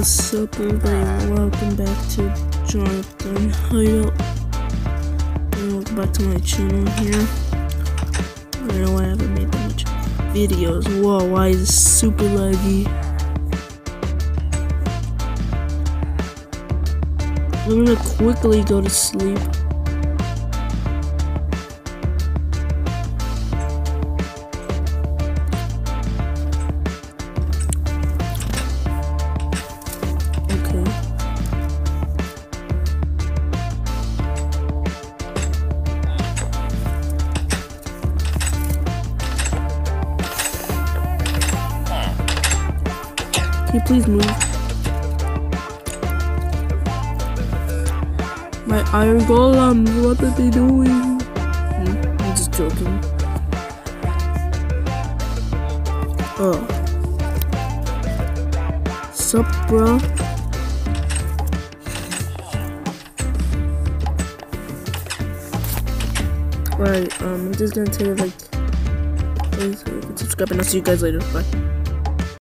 What's up, everybody? Welcome back to Jonathan Hideout. And welcome back to my channel here. I don't know why I haven't made that much videos. Whoa, why is it super laggy? I'm gonna quickly go to sleep. Can you please move? My iron golems, what are they doing? I'm just joking. Oh. Sup, bro? Alright, I'm just gonna tell you, like, please subscribe and I'll see you guys later. Bye.